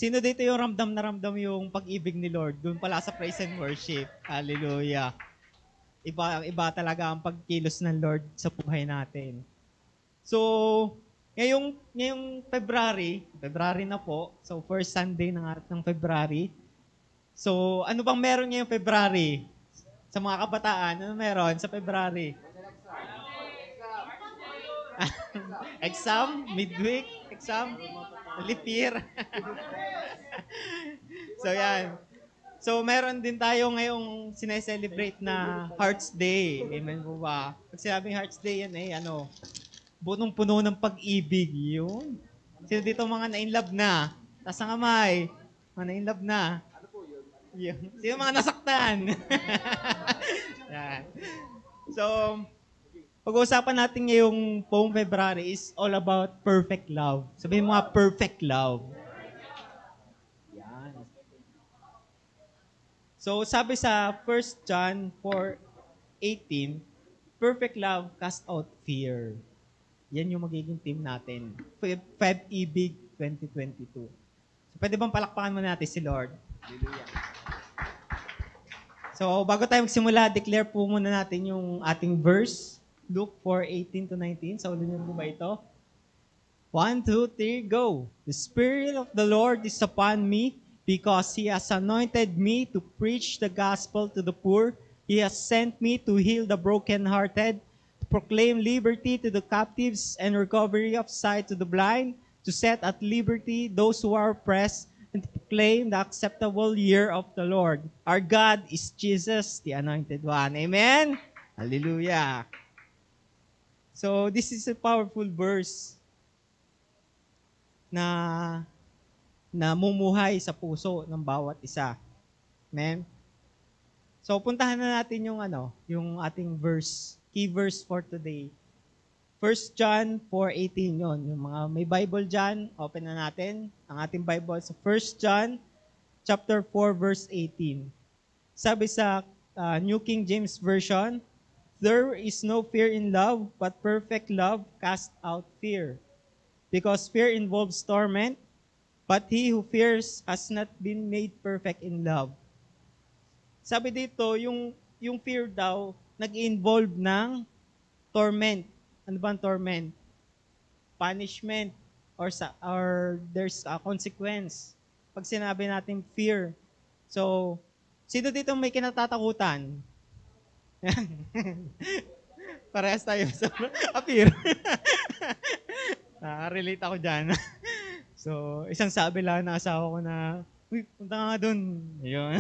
Sino dito yung ramdam na ramdam yung pag-ibig ni Lord? Doon pala sa praise and worship. Hallelujah. Iba talaga ang pagkilos ng Lord sa buhay natin. So, ngayong February na po. So, first Sunday ng February. So, ano bang meron ngayong February? Sa mga kabataan, ano meron sa February? Exam? Midweek? Exam? Leap year? So, yan. So, meron din tayo ngayong sineselebrate na Hearts Day. Amen po ba? Pag sinabing Hearts Day, yan punong-puno ng pag-ibig. Yun. Sino dito mga na-inlove na? Taas ang kamay. Mga na-inlove na. Yun. Sino mga nasaktan? Yan. So, pag-uusapan natin ngayong poong February is all about perfect love. Sabihin mo nga, perfect love. Yan. So, sabi sa 1 John 4:18, perfect love cast out fear. Yan yung magiging team natin. Feb-ibig 2022. So, pwede bang palakpakan mo natin si Lord? Hallelujah. So, bago tayo magsimula, declare po muna natin yung ating verse. Luke 4:18-19. Sa ulo niyo po ba ito? 1, 2, 3, go! The Spirit of the Lord is upon me because He has anointed me to preach the gospel to the poor. He has sent me to heal the brokenhearted, to proclaim liberty to the captives and recovery of sight to the blind, to set at liberty those who are oppressed, and to proclaim the acceptable year of the Lord. Our God is Jesus, the Anointed One. Amen? Hallelujah. So, this is a powerful verse na namumuhay sa puso ng bawat isa. Amen? So, puntahan na natin yung ating verse, key verse for today. 1 John 4:18 yon. Yung mga may Bible dyan, open na natin ang ating Bible sa 1 John chapter 4 verse 18. Sabi sa New King James Version, there is no fear in love, but perfect love casts out fear. Because fear involves torment, but he who fears has not been made perfect in love. Sabi dito, yung fear daw, nag-involve ng torment. Ano ba ang torment? Punishment or there's a consequence. Pag sinabi natin fear. So, sino dito may kinatatakutan? Parehas tayo sa fear. Relate ako dyan. So, isang sabi lang ng asawa ko na, uy, punta ka nga dun. Ayun.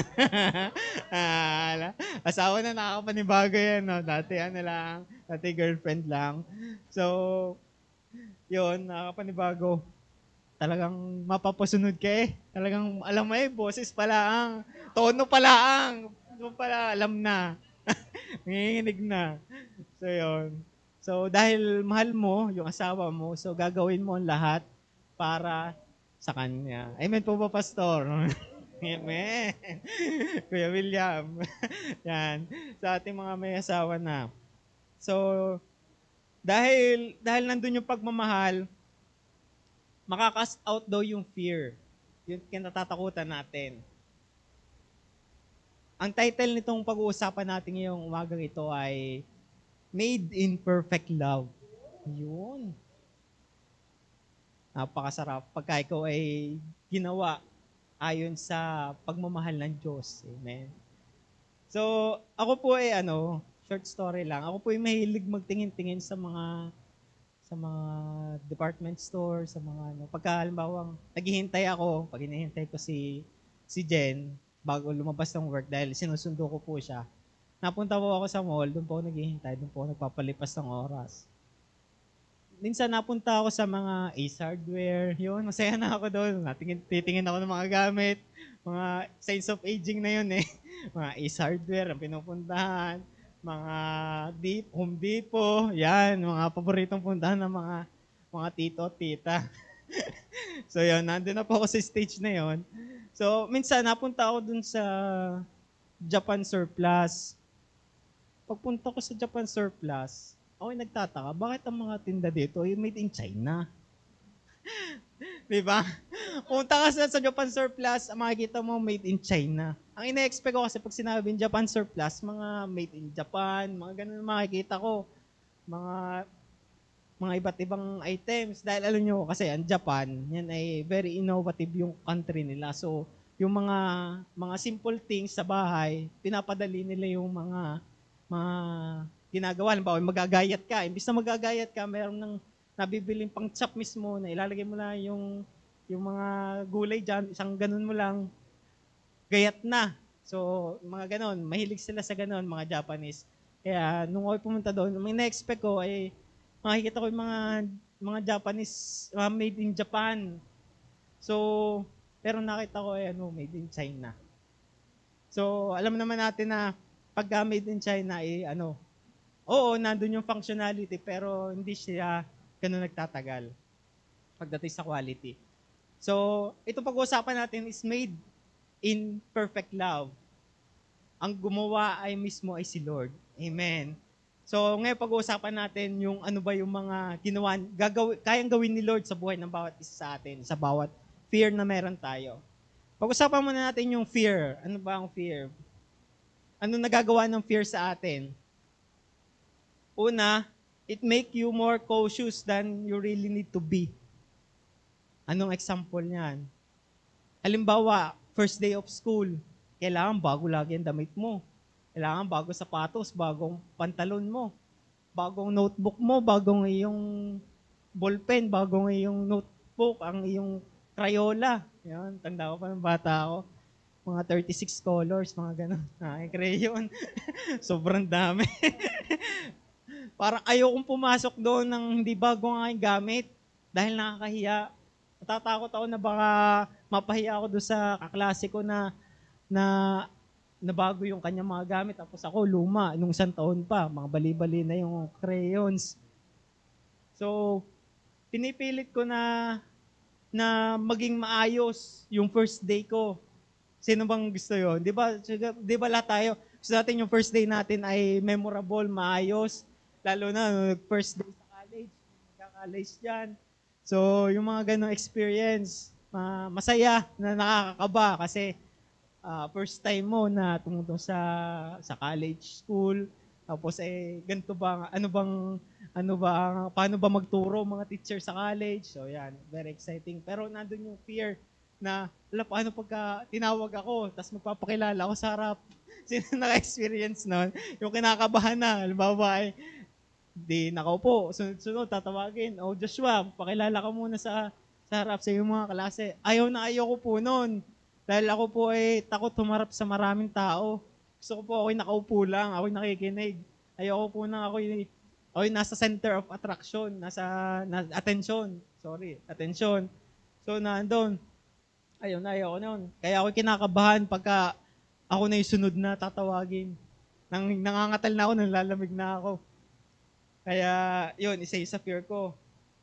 Asawa na nakakapanibago yan. No? Dati girlfriend lang. So, yun, nakakapanibago. Talagang mapapasunod ka eh. Talagang alam mo boses pala ang, tono pala ang, doon pala alam na. Nanginginig na. So, yun. So, dahil mahal mo yung asawa mo, so gagawin mo ang lahat para sa kanya. Amen po ba, Pastor? Amen. Kuya William. Yan. Sa ating mga may asawa na. So, dahil nandun yung pagmamahal, makakast out daw yung fear. Yung kinatatakutan natin. Ang title nitong pag-uusapan natin ngayong umagang ito ay Made in Perfect Love. Yun. Napakasarap pagka ikaw ay ginawa ayon sa pagmamahal ng Diyos. Amen. So, ako po ay short story lang. Ako po ay mahilig magtingin-tingin sa mga department store, sa mga pagka halimbawang naghihintay ako, pag hinihintay ko si Jen bago lumabas ng work dahil sinusundo ko po siya. Napunta po ako sa mall, doon po ako naghihintay, doon po ako nagpapalipas ng oras. Minsan napunta ako sa mga Ace Hardware, yun, masaya na ako doon. Titingin ako ng mga gamit, mga signs of aging na yun eh. Mga Ace Hardware ang pinupuntahan, mga Home Depot, yan, mga paboritong puntahan ng mga tito, tita. So yun, nandun na po ako sa stage na yun. So minsan napunta ako dun sa Japan Surplus. Pagpunta ko sa Japan Surplus, ako'y nagtataka, bakit ang mga tinda dito ay made in China? Di ba? Punta ka sa Japan Surplus, makikita mo made in China. Ang ina-expect ko kasi pag sinabing Japan Surplus, mga made in Japan, mga ganun makikita ko. Mga mga iba't ibang items. Dahil alam nyo, kasi ang Japan, yan ay very innovative yung country nila. So, yung mga simple things sa bahay, pinapadali nila yung mga ginagawa. Halimbawa, magagayat ka. Imbis na magagayat ka, meron ng nabibiling pang chop mismo na ilalagay mo na yung mga gulay dyan, isang ganun mo lang, gayat na. So, mga ganon, mahilig sila sa ganon, mga Japanese. Kaya, nung ako pumunta doon, may na-expect ko ay makikita ko yung mga Japanese, made in Japan. So, pero nakita ko ay made in China. So, alam naman natin na pag made in China, oo, nandun yung functionality, pero hindi siya ganun nagtatagal pagdating sa quality. So, ito pag-uusapan natin is made in perfect love. Ang gumawa ay mismo ay si Lord. Amen. So, ngayon pag-uusapan natin yung ano ba yung mga ginawa, kayang gawin ni Lord sa buhay ng bawat isa sa atin, sa bawat fear na meron tayo. Pag-usapan muna natin yung fear. Ano ba ang fear? Ano nagagawa ng fear sa atin? Una, it make you more cautious than you really need to be. Anong example niyan? Halimbawa, first day of school, kailangan bago lagi ang damit mo. Kailangan bago sapatos, bagong pantalon mo, bagong notebook mo, bagong iyong ballpen, bagong iyong notebook, ang iyong Crayola. Yan, tanda ko pa ng bata ako. Mga 36 colors, mga ganun. Crayon. Sobrang dami. Parang ayokong pumasok doon ng hindi bago ang aking gamit dahil nakakahiya. Natatakot ako na baka mapahiya ako doon sa kaklase ko na nabago yung kanyang mga gamit. Tapos ako, luma, nung isang taon pa, mga bali-bali na yung crayons. So, pinipilit ko na maging maayos yung first day ko. Sino bang gusto yun? Di ba lahat tayo, gusto natin yung first day natin ay memorable, maayos. Lalo na, first day sa college, magka-college dyan. So, yung mga ganong experience, masaya na nakakakaba kasi first time mo na tumuto sa college school. Tapos ganito ba paano ba magturo mga teacher sa college? So yan, very exciting. Pero nandun yung fear na paano pagka tinawag ako tapos magpapakilala ako sa harap. Sino naka-experience noon? Yung kinakabahan na, halimbawa ay di nakaupo, sunod-sunod tatawagin. Oh Joshua, pakilala ka muna sa harap sa iyong mga klase. Ayaw na ayaw ko po noon. Dahil ako po ay takot humarap sa maraming tao. Gusto ko po ako'y nakaupo lang, ako'y nakikinig. Ayoko po na ako'y nasa center of attraction, attention. Attention. So nandun, ayaw ko noon. Kaya ako'y kinakabahan pagka ako na yung sunod na tatawagin. Nangangatal na ako, nalalamig na ako. Kaya yun, isa sa fear ko.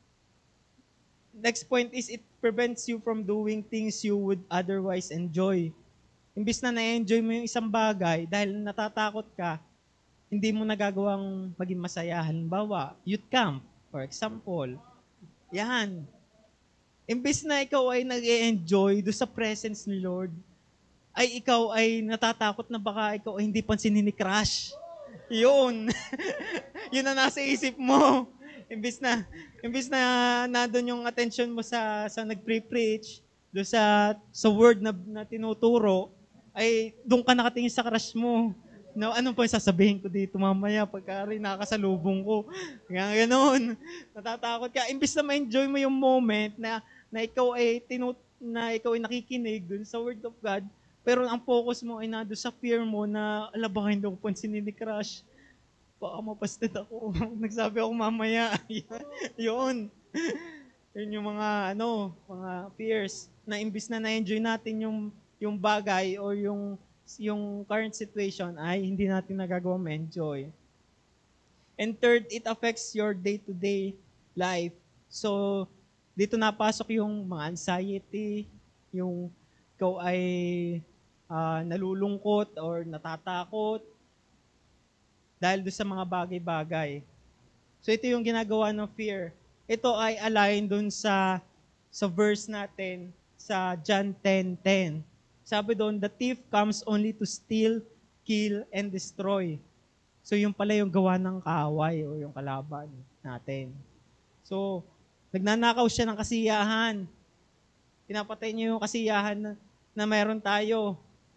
Next point is it prevents you from doing things you would otherwise enjoy. Imbis na na-enjoy mo yung isang bagay dahil natatakot ka, hindi mo nagagawang maging masaya. Halimbawa, youth camp, for example. Yan. Imbis na ikaw ay nag-enjoy do sa presence ni Lord, ay ikaw ay natatakot na baka ikaw ay hindi pansinin ni crush. Yun. Yun na nasa isip mo. Imbis na nandun yung attention mo sa nagpre-preach, do sa word na tinuturo, ay doon ka nakatingin sa crush mo. No, anong po sasabihin ko dito mamaya pagka rin nakakasalubong ko? Ganon. Natatakot ka. Imbis na ma-enjoy mo yung moment na ikaw ay nakikinig dun sa word of God, pero ang focus mo ay nando sa fear mo na baka hindi ko pansinin ni crush. Baka mapasted ako. Nagsabi ako mamaya. Yun. Yun yung mga fears na imbis na na-enjoy natin yung bagay o yung current situation ay hindi natin nagagawa ma-enjoy. And third, it affects your day-to-day life. So, dito napasok yung mga anxiety, yung ikaw ay nalulungkot or natatakot, dahil doon sa mga bagay-bagay. So ito yung ginagawa ng fear. Ito ay align doon sa verse natin sa John 10:10. Sabi doon, the thief comes only to steal, kill, and destroy. So yung pala yung gawa ng kaaway o yung kalaban natin. So, nagnanakaw siya ng kasiyahan. Pinapatay niya yung kasiyahan na mayroon tayo.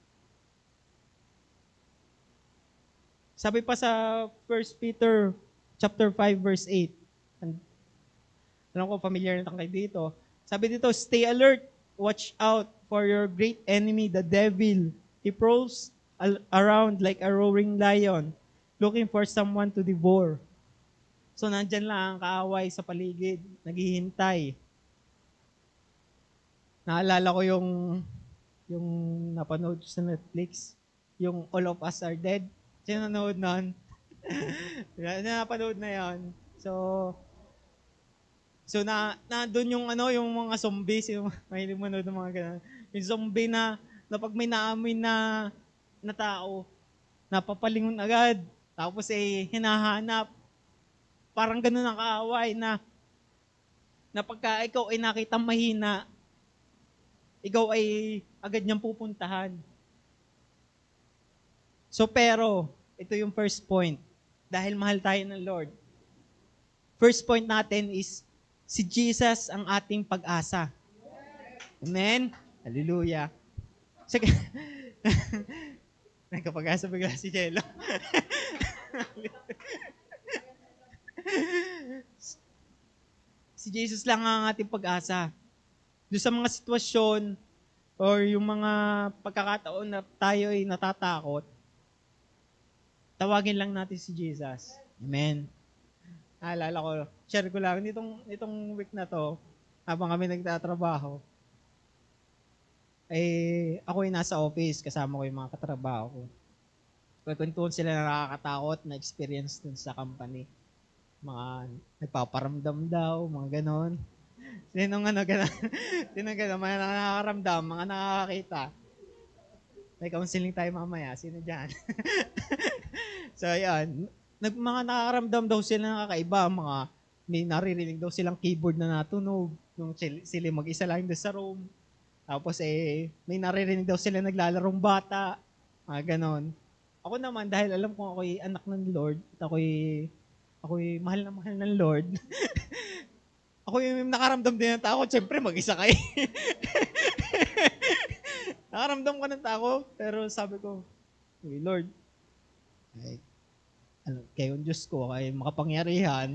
Sabi pa sa 1 Peter chapter 5 verse 8. Alam ko familiar na kayo dito. Sabi dito, stay alert, watch out for your great enemy, the devil. He prowls around like a roaring lion, looking for someone to devour. So, nandyan lang ang kaaway sa paligid, naghihintay. Naalala ko yung napanood sa Netflix, yung All of Us Are Dead. Sino nanood nun? Napanood na yon. So doon yung yung mga zombies, yung mahilig manood ng mga ganun. Yung zombie na pag may naamoy na tao, napapalingon agad. Tapos hinahanap. Parang ganun ang kaaway na pagka ikaw ay nakita mahina, ikaw ay agad niyang pupuntahan. So pero, ito yung first point. Dahil mahal tayo ng Lord. First point natin is, si Jesus ang ating pag-asa. Amen? Hallelujah. Sige. Nagkapag-asa bigla si Jello. Si Jesus lang ang ating pag-asa. Doon sa mga sitwasyon or yung mga pagkakataon na tayo ay natatakot, tawagin lang natin si Jesus. Amen. Alala ko, share ko lang, itong week na to, habang kami nagtatrabaho, ako ay nasa office, kasama ko yung mga katrabaho ko. Pagkuntuhan sila na nakakatakot na experience dun sa company. Mga nagpaparamdam daw, mga ganon. Sinong ganon, mga nakakaramdam, mga nakakakita. May counseling tayo mamaya, sino dyan? So, yan. Mga nakakaramdam daw sila ng kakaiba, may naririnig daw silang keyboard na natunog, yung sila mag-isa lang doon sa room. Tapos may naririnig daw sila naglalarong bata, mga ganon. Ako naman, dahil alam kong ako'y anak ng Lord, at ako'y mahal na mahal ng Lord, ako yung nakaramdam din ng takot, siyempre mag-isa kayo. Nakaramdam ka ng takot, pero sabi ko, hey, Lord, kayong Diyos ko, kay makapangyarihan.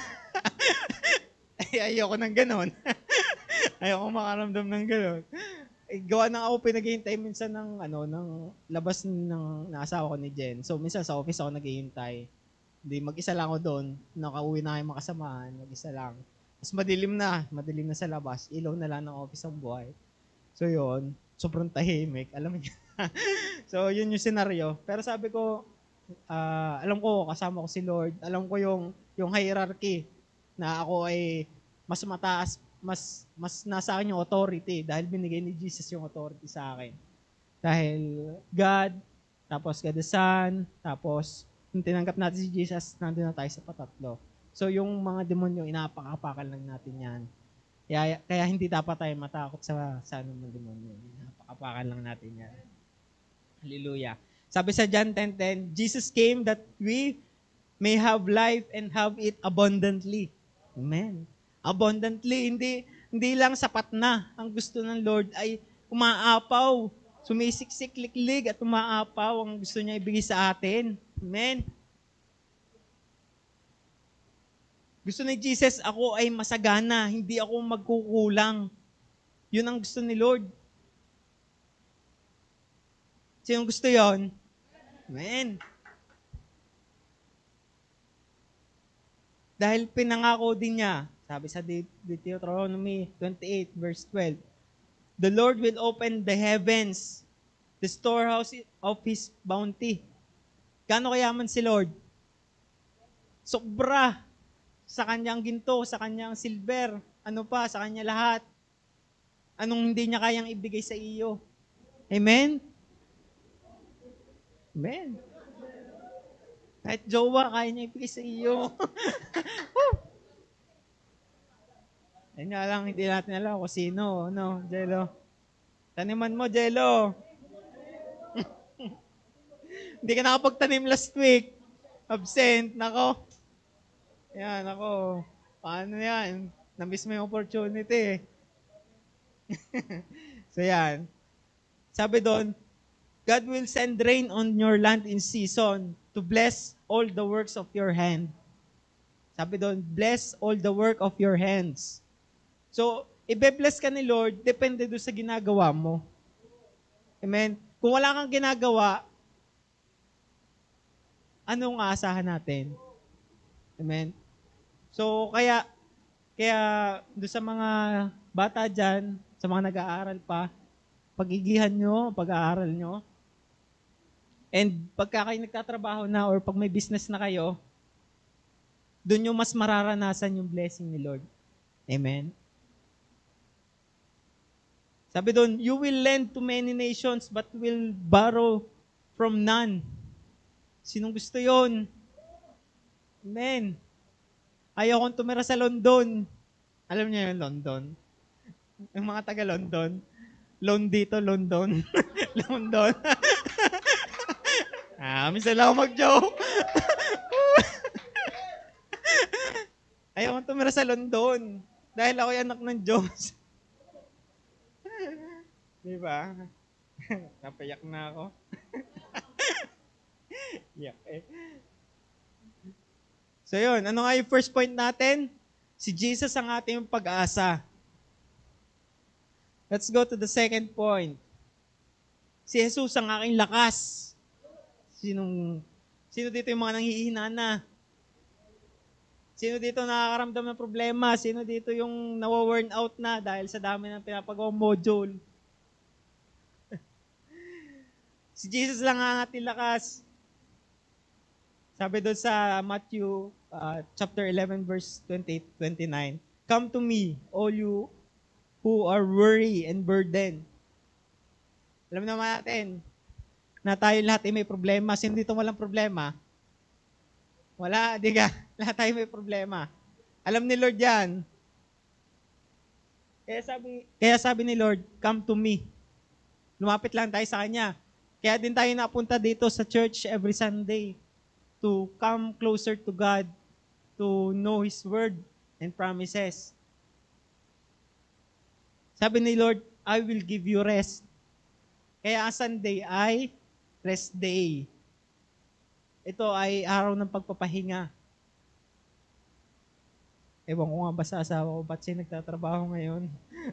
Ayoko ng ganon. Ayoko makaramdam ng ganon. Gawa na ako pinaghihintay minsan ng labas ng asawa ko ni Jen. So minsan sa office ako naghihintay. Hindi, mag-isa lang ako doon. Nakauwi na yung makasamahan, mag-isa lang. Mas madilim na sa labas. Ilaw na lang ng office ang buhay. So yun, sobrang tahimik. Alam mo yun. So yun yung senaryo. Pero sabi ko, alam ko, kasama ko si Lord. Alam ko yung hierarchy na ako ay mas mataas, mas nasa akin yung authority dahil binigay ni Jesus yung authority sa akin. Dahil God, tapos God the Son, tapos nung tinanggap natin si Jesus, nandun na tayo sa patatlo. So yung mga demonyo, inapakapakan lang natin yan. Kaya hindi dapat tayo matakot sa mga demonyo. Inapakapakan lang natin yan. Hallelujah. Sabi sa John 10:10, Jesus came that we may have life and have it abundantly. Amen. Abundantly, hindi lang sapat na. Ang gusto ng Lord ay umaapaw, sumisiksik, liklig at umaapaw ang gusto niya ibigay sa atin. Amen. Gusto ni Jesus, ako ay masagana, hindi ako magkukulang. Yun ang gusto ni Lord. Sino gusto yon? Amen. Dahil pinangako din niya, sabi sa Deuteronomy 28 verse 12, the Lord will open the heavens, the storehouse of His bounty. Gaano kayaman si Lord? Sobra. Sa kanyang ginto, sa kanyang silver, sa kanya lahat. Anong hindi niya kayang ibigay sa iyo? Amen? Amen. Kahit jowa, kaya niya ibigay sa iyo. Yan nga lang, hindi natin alam kung sino. No, Jello? Taniman mo, Jello. Hindi ka nakapagtanim last week. Absent. Nako. Yan, nako. Paano yan? Namiss mo yung opportunity. So yan. Sabi doon, God will send rain on your land in season to bless all the works of your hand. Sabi doon, bless all the work of your hands. So, ibe-bless ka ni Lord, depende doon sa ginagawa mo. Amen? Kung wala kang ginagawa, anong aasahan natin? Amen? So, kaya doon sa mga bata dyan, sa mga nag-aaral pa, pagigihan nyo, pag-aaral nyo, and pagka kayo nagtatrabaho na or pag may business na kayo, doon nyo mas mararanasan yung blessing ni Lord. Amen? Sabi doon, you will lend to many nations but will borrow from none. Sinong gusto yon? Amen. Ayaw kong tumira sa London. Alam niyo yung London? Yung mga taga-London. Loan dito, London. London. Minsan lang ako mag-joke. Ayaw kong tumira sa London. Dahil ako'y anak ng Diyos. Di ba? Napayak na ako. Yak eh. So yun, ano nga yung first point natin? Si Jesus ang ating pag-asa. Let's go to the second point. Si Jesus ang aking lakas. Sino dito yung mga nanghihinana? Sino dito nakakaramdam ng problema? Sino dito yung nawa-worn out na dahil sa dami ng pinapagawang module? Si Jesus lang ang ating lakas. Sabi doon sa Matthew chapter 11 verse 28-29, come to me, all you who are worried and burdened. Alam naman natin na tayo lahat ay may problema. Sino dito walang problema? Wala, di ka? Lahat tayo may problema. Alam ni Lord yan. Kaya sabi ni Lord, come to me. Lumapit lang tayo sa Kanya. Kaya din tayo napunta dito sa church every Sunday to come closer to God, to know His Word and promises. Sabi ni Lord, I will give you rest. Kaya ang Sunday ay rest day. Ito ay araw ng pagpapahinga. Ewan ko nga ba sa asawa ko, ba't siya nagtatrabaho ngayon?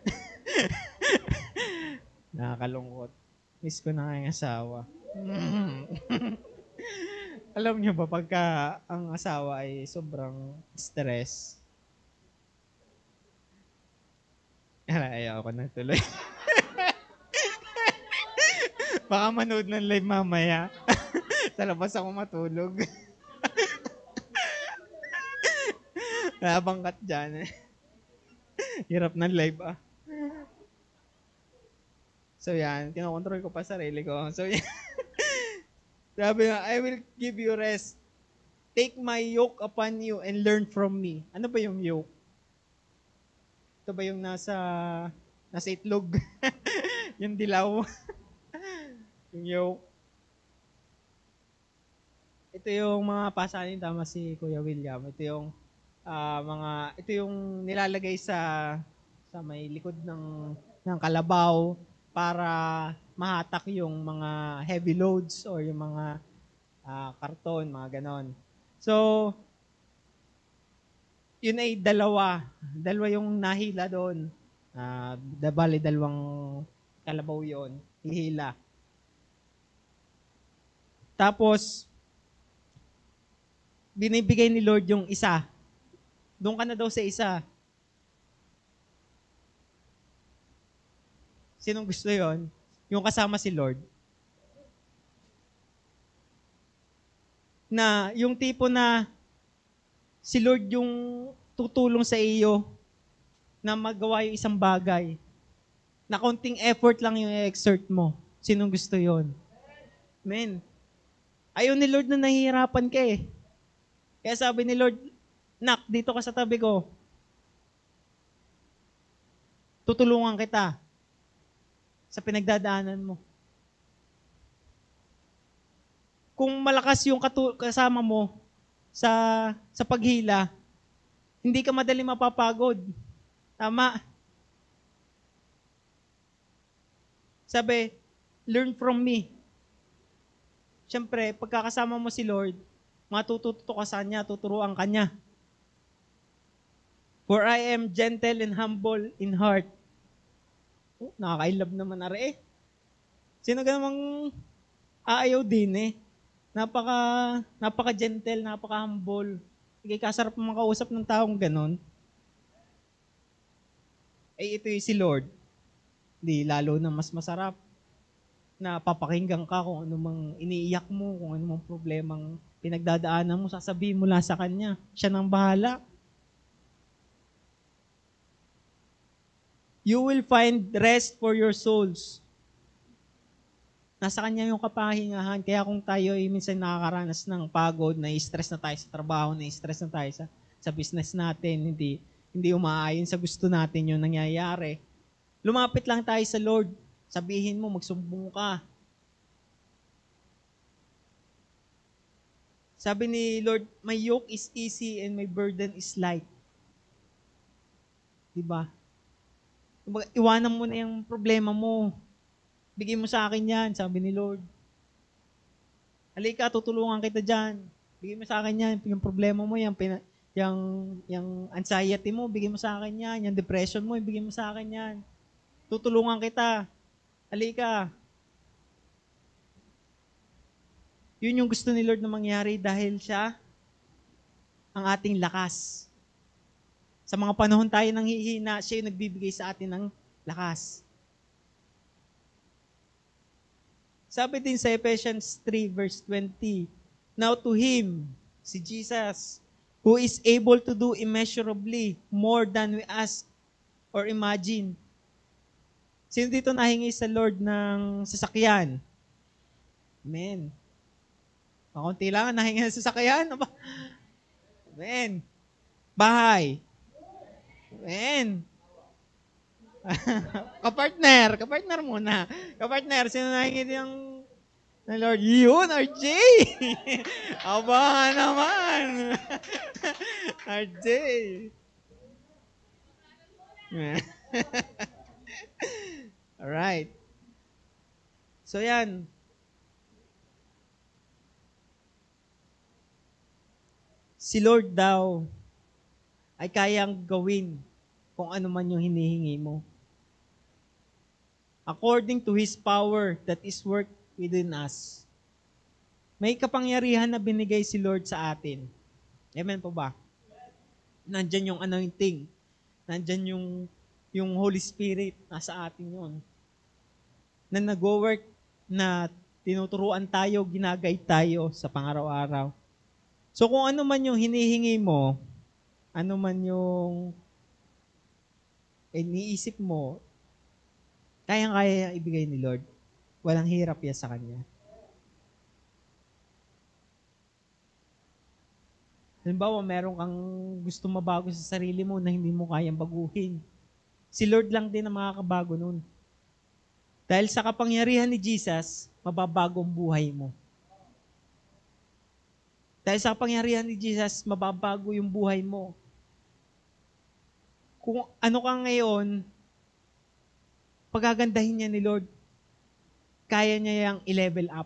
Nakakalungkot. Miss ko na nga yung asawa. Alam niyo ba, pagka ang asawa ay sobrang stress, ayaw ko na tuloy. Baka manood ng live mamaya. Sa labas ako matulog. Nabangkat dyan eh. Hirap ng live ah. So yan, kinokontrol ko pa sarili ko. So yan. Sabi nga, I will give you rest. Take my yoke upon you and learn from me. Ano ba yung yoke? Ito ba yung nasa itlog? Yung dilaw? Yung yoke? Ito yung mga pasanin, tama si Kuya William. Ito yung nilalagay sa may likod ng kalabaw para mahatak yung mga heavy loads or yung mga karton, mga ganon. So, yun ay dalawa yung nahila doon. Bali, dalawang kalabaw yun, hihila. Tapos, binibigay ni Lord yung isa. Doon ka na daw sa isa. Sinong gusto yon? Yung kasama si Lord. Na yung tipo na si Lord yung tutulong sa iyo na magawa yung isang bagay. Na konting effort lang yung i-exert mo. Sinong gusto yon? Amen. Ayaw ni Lord na nahihirapan ka eh. Kaya sabi ni Lord, nak, dito ka sa tabi ko. Tutulungan kita sa pinagdadaanan mo. Kung malakas yung kasama mo sa paghila, hindi ka madali mapapagod. Tama. Sabi, learn from me. Siyempre, pagkakasama mo si Lord, matututo ka sa Kanya, tuturuan ka Niya. For I am gentle and humble in heart. Oh, nakaka-love naman na rin eh. Sino ganang aayaw din eh. Napaka-gentle, napaka-humble. Sige, kasarap mo makausap ng taong ganon. Eh, ito yung si Lord. Di, lalo na mas masarap na papakinggan ka kung ano mang iniiyak mo, kung ano mang problemang pinagdadaanan mo, sasabihin mo lang sa Kanya. Siya nang bahala. You will find rest for your souls. Nasa Kanya yung kapahingahan. Kaya kung tayo ay minsan nakakaranas ng pagod, na-stress na tayo sa trabaho, na-stress na tayo sa business natin, hindi umaayon sa gusto natin yung nangyayari. Lumapit lang tayo sa Lord. Sabihin mo, magsumbong ka. Sabi ni Lord, my yoke is easy and my burden is light. Diba? Iwanan mo na yung problema mo. Bigay mo sa akin yan, sabi ni Lord. Halika, tutulungan kita dyan. Bigay mo sa akin yan, yung problema mo, yung anxiety mo, bigay mo sa akin yan. Yung depression mo, bigay mo sa akin yan. Tutulungan kita. Halika. Yun yung gusto ni Lord na mangyari dahil siya ang ating lakas. Sa mga panahon tayo nang hihina, siya yung nagbibigay sa atin ng lakas. Sabi din sa Ephesians 3 verse 20, now to Him, si Jesus, who is able to do immeasurably more than we ask or imagine. Sino dito nahingi sa Lord ng sasakyan? Amen. Makunti lang nahingi ng sasakyan. Amen. Bahay. Amen. Kapartner muna. Kapartner, sino nahingi ng Lord? Yun, RJ! Aba naman! RJ! Alright. So yan. Si Lord daw ay kayang gawin kung ano man yung hinihingi mo. According to His power that is work within us. May kapangyarihan na binigay si Lord sa atin. Amen po ba? Nandyan yung anointing. Nandyan yung Holy Spirit. Nasa atin yun. Na nag-work, na tinuturuan tayo, ginagay tayo sa pangaraw-araw. So kung ano man yung hinihingi mo, ano man yung iniisip mo, kayang-kaya ibigay ni Lord. Walang hirap yan sa Kanya. Halimbawa, meron kang gusto mabago sa sarili mo na hindi mo kayang baguhin. Si Lord lang din ang makakabago nun. Dahil sa kapangyarihan ni Jesus, mababago ang buhay mo. Dahil sa kapangyarihan ni Jesus, mababago yung buhay mo. Kung ano ka ngayon, pagagandahin niya ni Lord, kaya niya yung i-level up.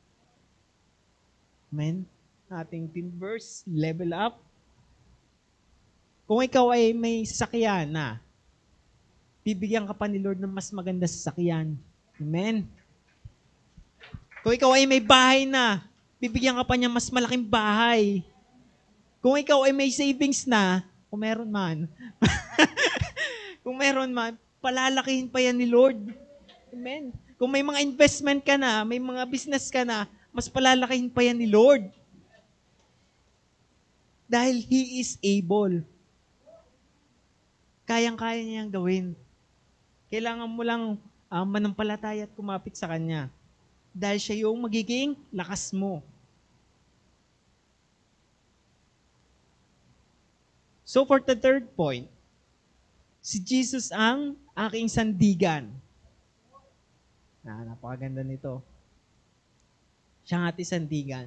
Amen? Ating team verse, level up. Kung ikaw ay may sasakyan na, bibigyan ka pa ni Lord ng mas maganda sasakyan. Amen? Kung ikaw ay may bahay na, bibigyan ka pa niya mas malaking bahay. Kung ikaw ay may savings na, kung meron man, palalakihin pa yan ni Lord. Amen? Kung may mga investment ka na, may mga business ka na, mas palalakihin pa yan ni Lord. Dahil He is able. Kayang-kaya niyang gawin. Kailangan mo lang manampalataya at kumapit sa Kanya. Dahil siya yung magiging lakas mo. So for the third point, Si Jesus ang aking sandigan. Napakaganda nito. Siya ang ating sandigan.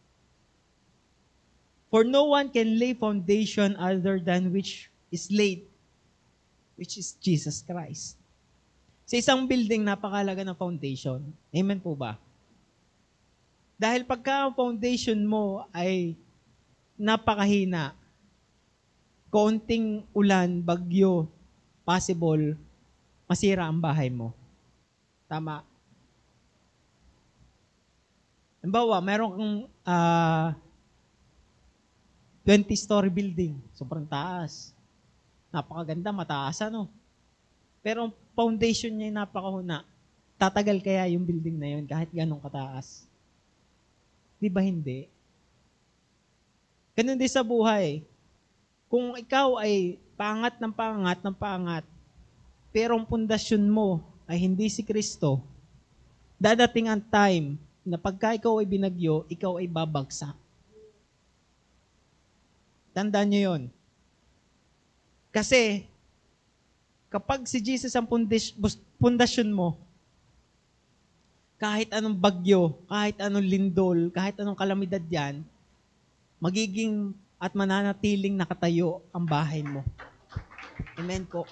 For no one can lay foundation other than which is laid, which is Jesus Christ. Sa isang building, napakalaga ng foundation. Amen po ba? Dahil pagka ang foundation mo ay napakahina, konting ulan, bagyo, possible, masira ang bahay mo. Tama. Halimbawa, meron kang 20-story building. Sobrang taas. Napakaganda, mataas ano. Pero ang foundation niya ay napakahuna. Tatagal kaya yung building na yun kahit ganong kataas? Di ba hindi? Ganun din sa buhay. Kung ikaw ay pangat ng pangat ng pangat, pero ang pundasyon mo ay hindi si Kristo, dadating ang time na pagka ikaw ay binagyo, ikaw ay babagsak. Tandaan nyo yun. Kasi, kapag si Jesus ang pundasyon mo, kahit anong bagyo, kahit anong lindol, kahit anong kalamidad yan, magiging at mananatiling nakatayo ang bahay mo. Amen po.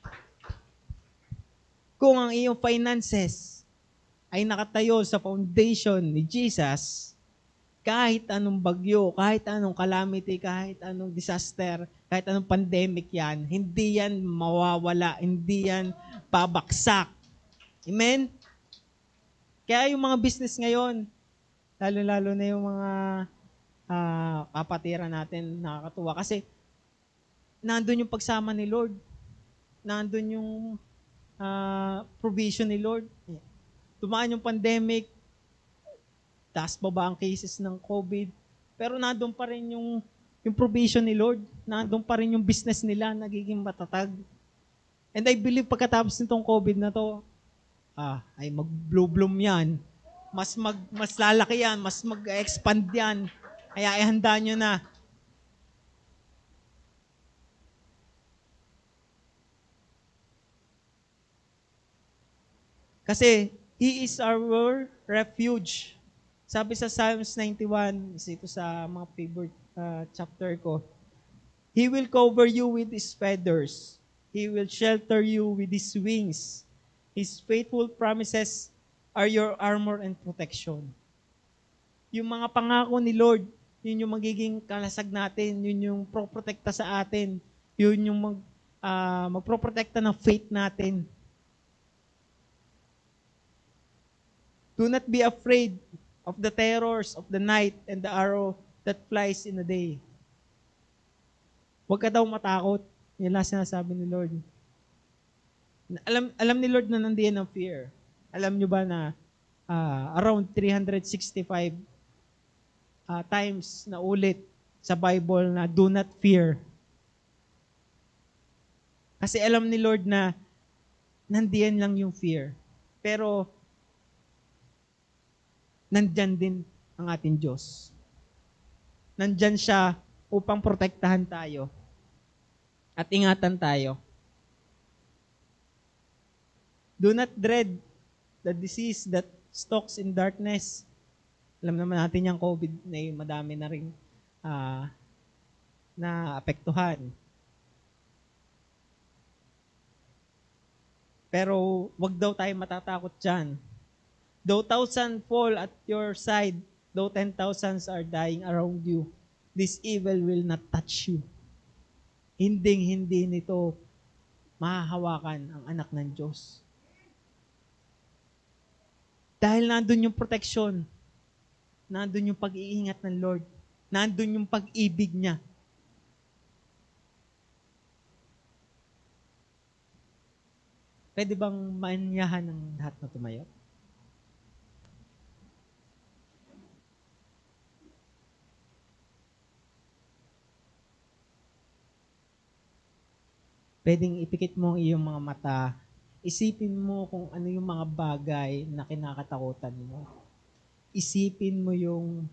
Kung ang iyong finances ay nakatayo sa foundation ni Jesus, kahit anong bagyo, kahit anong calamity, kahit anong disaster, kahit anong pandemic yan, hindi yan mawawala, hindi yan babaksak. Amen? Kaya yung mga business ngayon, lalo-lalo na yung mga kapatiran natin, nakakatuwa. Kasi nandun yung pagsama ni Lord. Nandun yung provision ni Lord. Tumaan yung pandemic, taas baba ang cases ng COVID, pero nandun pa rin yung provision ni Lord. Nandun pa rin yung business nila, nagiging matatag. And I believe pagkatapos nitong COVID na to, ay mag-bloom yan. Mas lalaki yan, mas mag-expand yan. Kaya ihanda nyo na. Kasi, He is our refuge. Sabi sa Psalms 91, ito sa mga favorite chapter ko, He will cover you with His feathers. He will shelter you with His wings. His faithful promises are your armor and protection. Yung mga pangako ni Lord, yun yung magiging kalasag natin, yun yung proprotekta sa atin, yun yung magproprotekta ng faith natin. Do not be afraid of the terrors of the night and the arrow that flies in the day. Huwag ka daw matakot. Yan lang sinasabi ni Lord. Alam ni Lord na nandiyan ang fear. Alam nyo ba na around 365 times na ulit sa Bible na do not fear. Kasi alam ni Lord na nandiyan lang yung fear. Pero nandyan din ang ating Diyos. Nandyan siya upang protektahan tayo at ingatan tayo. Do not dread the disease that stalks in darkness. Alam naman natin yung COVID na madami na rin na apektuhan. Pero wag daw tayo matatakot dyan. Though 1,000 fall at your side, though 10,000 are dying around you, this evil will not touch you. Hinding-hindi nito mahahawakan ang anak ng Diyos. Dahil nandun yung protection, nandun yung pag-iingat ng Lord, nandun yung pag-ibig niya. Pwede bang maanyahan ng lahat na tumayo? Pwedeng ipikit mo ang iyong mga mata. Isipin mo kung ano yung mga bagay na kinakatakutan mo. Isipin mo yung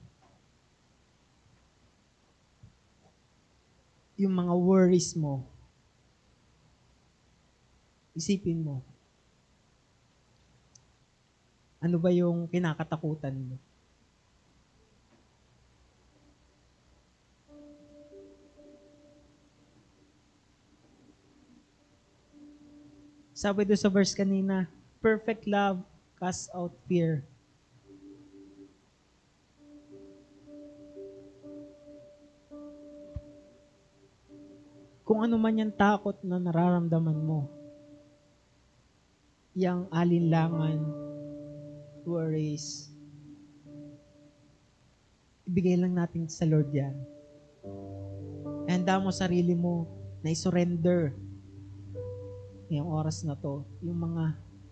mga worries mo. Isipin mo, ano ba yung kinakatakutan mo? Sabi doon sa verse kanina, perfect love casts out fear. Kung ano man yung takot na nararamdaman mo, yung alinlangan, worries, ibigay lang natin sa Lord yan. Handa mo sarili mo na isurrender ngayong oras na to, yung mga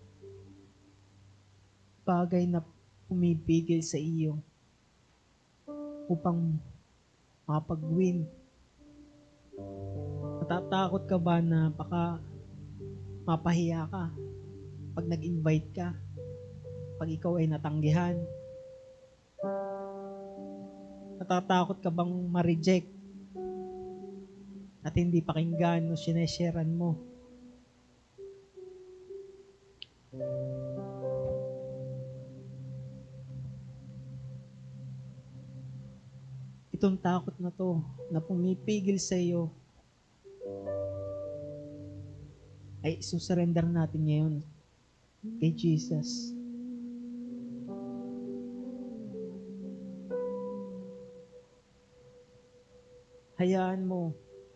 bagay na pumipigil sa iyo upang makapag-win. Natatakot ka ba na baka mapahiya ka pag nag-invite ka, pag ikaw ay natanggihan? Natatakot ka bang ma-reject at hindi pakinggan o sinesharean mo? Itong takot na to na pumipigil sa iyo ay susurrender natin ngayon kay Jesus. Hayaan mo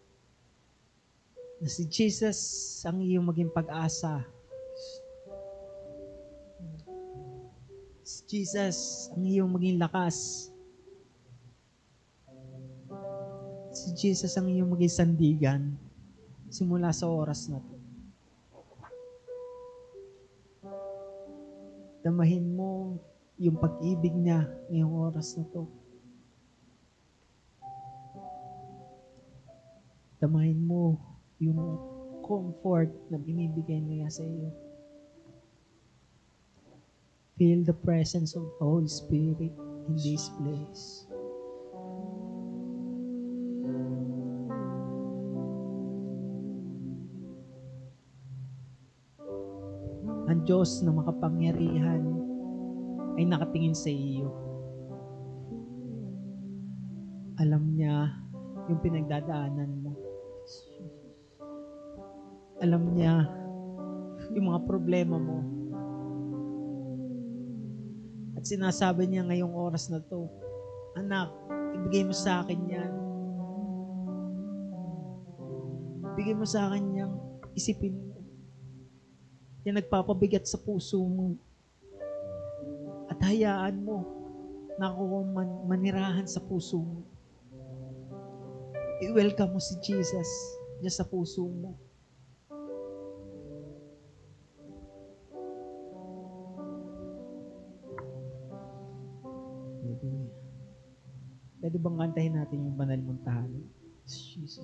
na si Jesus ang iyong maging pag-asa. Si Jesus ang iyong maging lakas. Si Jesus ang iyong maging sandigan simula sa oras na to. Damahin mo yung pag-ibig niya ngayong oras na to. Damahin mo yung comfort na binibigay niya sa iyo. Feel the presence of the Holy Spirit in this place. Ang Diyos na makapangyarihan ay nakatingin sa iyo. Alam niya yung pinagdadaanan mo. Alam niya yung mga problema mo. At sinasabi niya ngayong oras na to, anak, ibigay mo sa akin yan. Ibigay mo sa akin yang isipin mo. Yan nagpapabigat sa puso mo. At hayaan mo na ako manirahan sa puso mo. I-welcome mo si Jesus dyan sa puso mo. Pwede bang kantahin natin yung banal mong tahanan? Jesus.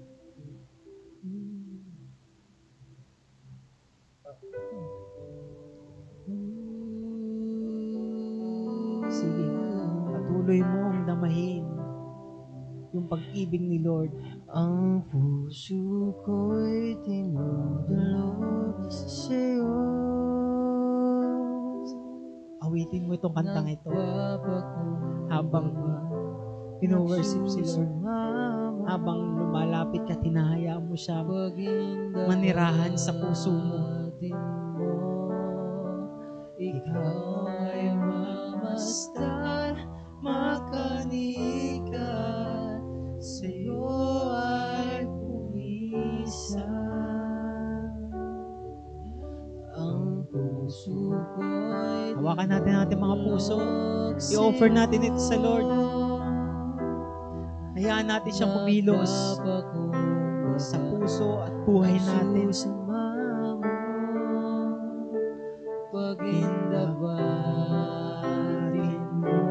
Sige, patuloy mong damahin yung pag-ibig ni Lord. Ang puso ko'y tinudulog sa'yo. Awitin mo itong kantang ito habang pino-worship si Lord. Habang lumalapit ka, tinahayaan mo siya manirahan sa puso mo. Ikaw ay mamasdan, makanikan, sa'yo ay pumisan. Ang puso ko'y Hawakan natin ang ating mga puso. I-offer natin ito sa Lord. Hayaan natin siyang kumilos sa puso at buhay natin. Pagindabatin mo,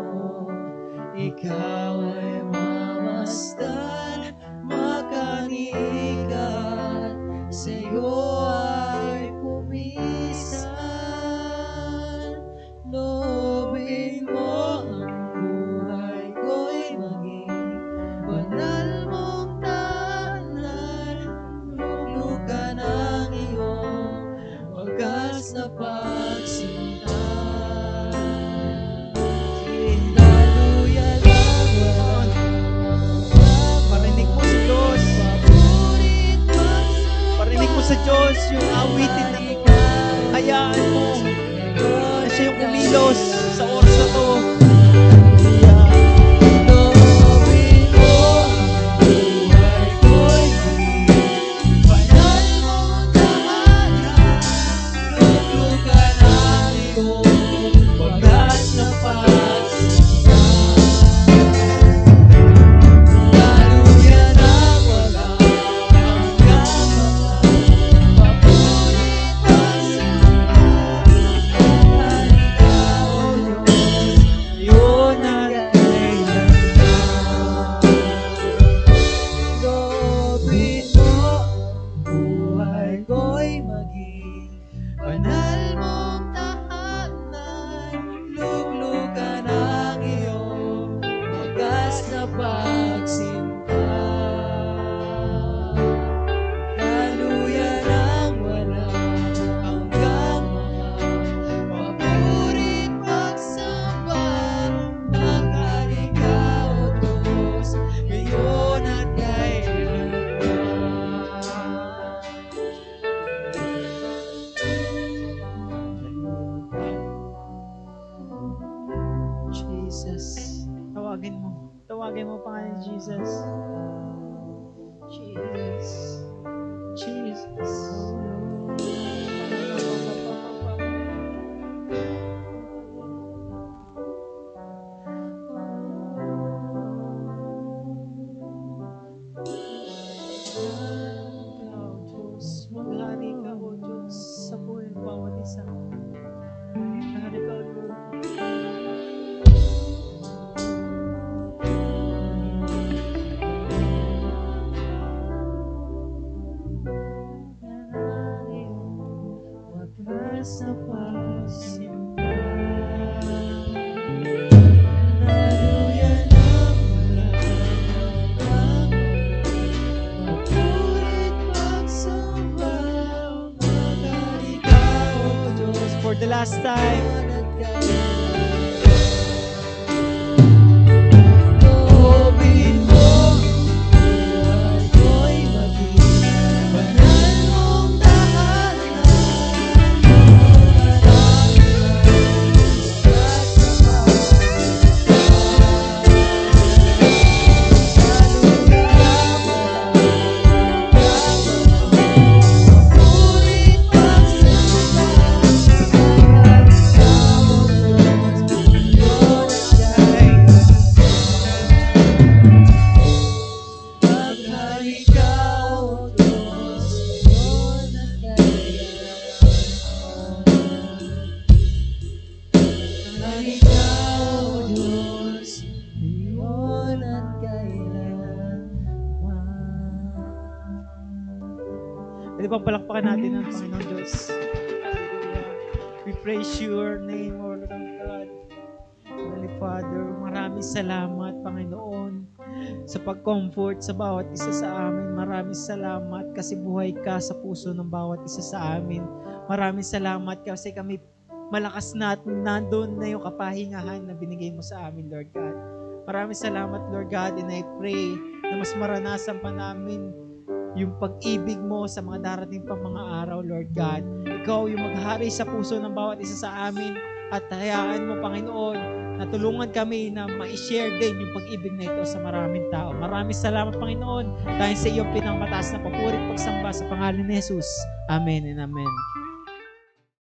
ikaw ay mamasdan, makanikan, sa'yo ay pumisan. Loobin mo ang buhay ko'y maging banal mong tahanan, luglugan ang iyong yung awitin na to. Hayaan mo na siya yung kumilos sa oras na to. Loobin mo ang buhay ko'y maging banal mong tahanan. Luglugan ang iyong wagas na pagsisikap. Daluyan ang walang hanggang mga papulit ang samba. Halika, O Diyos, yun ang kailangan. Loobin mo ang buhay ko'y maging banal mong tahanan. Luglugan ang iyong wagas na pagsimba. Daluyan ang walang hanggang mga papurit pagsamba. Maghalika, O Diyos, ngayon at kailanman. Jesus. Tawagin mo pangalan ni Jesus. Jesus. Jesus. Ikaw, Diyos, maghari ka, O Diyos, sa buhay ng bawat isa. Maghari ka, Lord. Wagas na pagsimba. Daluyan ang walang hanggang papurit pagsamba. Maghalika, O Diyos, For the last time, loobin mo ang buhay ko'y maging banal mong tahanan. pwede bang palakpakan natin ang Panginoon Diyos? Hallelujah. We praise your name, O Lord of God. Holy Father, maraming salamat, Panginoon, sa pag-comfort sa bawat isa sa amin. Maraming salamat kasi buhay ka sa puso ng bawat isa sa amin. Maraming salamat kasi kami malakas na at nandun na yung kapahingahan na binigay mo sa amin, Lord God. Maraming salamat, Lord God, and I pray na mas maranasan pa namin yung pag-ibig mo sa mga darating pang mga araw, Lord God. Ikaw yung maghari sa puso ng bawat isa sa amin at hayaan mo, Panginoon, na tulungan kami na ma-share din yung pag-ibig na ito sa maraming tao. Maraming salamat, Panginoon, dahil sa iyong pinangmataas na papuri at pagsamba sa pangalan ni Jesus. Amen and amen.